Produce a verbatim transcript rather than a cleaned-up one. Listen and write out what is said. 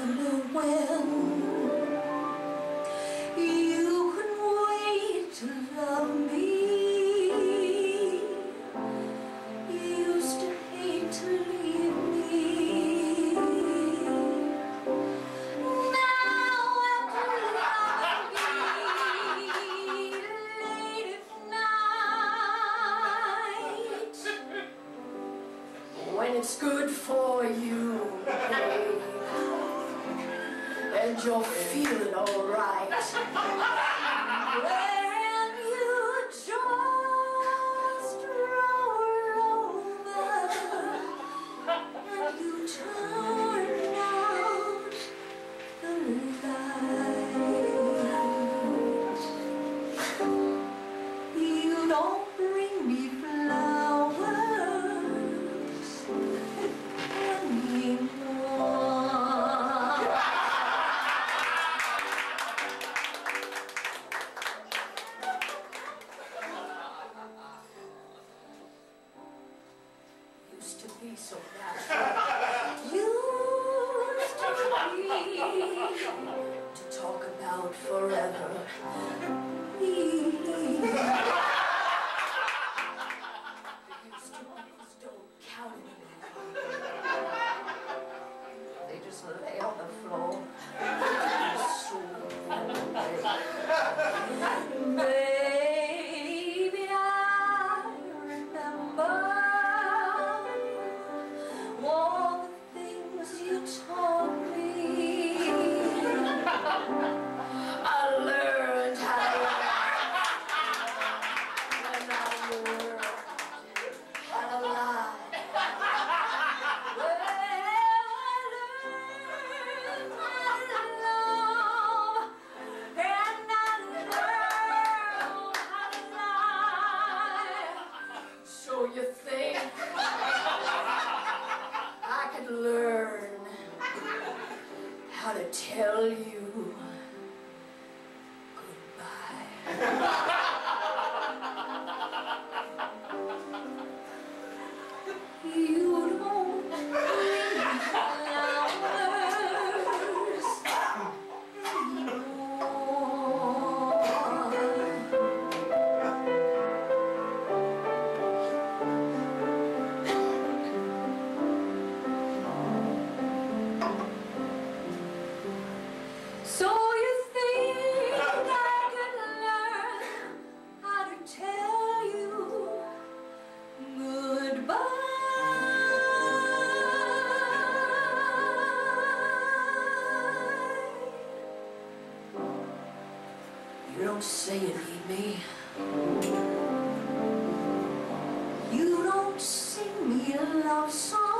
wonder when you could wait to love me. You used to hate to leave me. Now after loving me late at night, when it's good for you, babe, and you're feeling alright, and you just roll over and you turn out the light. You don't bring me flowers anymore. Used to be so natural. Used to be to talk about forever. These used to these don't count anymore. They just lay on the floor. So baby, I remember all the things you taught me. I learned how to laugh when I learned how to lie. Well, I learned how to love, and I learned how to lie. So you think I could learn how to tell you goodbye? You don't bring me flowers so you think I could learn how to tell you goodbye? You don't say you need me. You don't sing me a love song.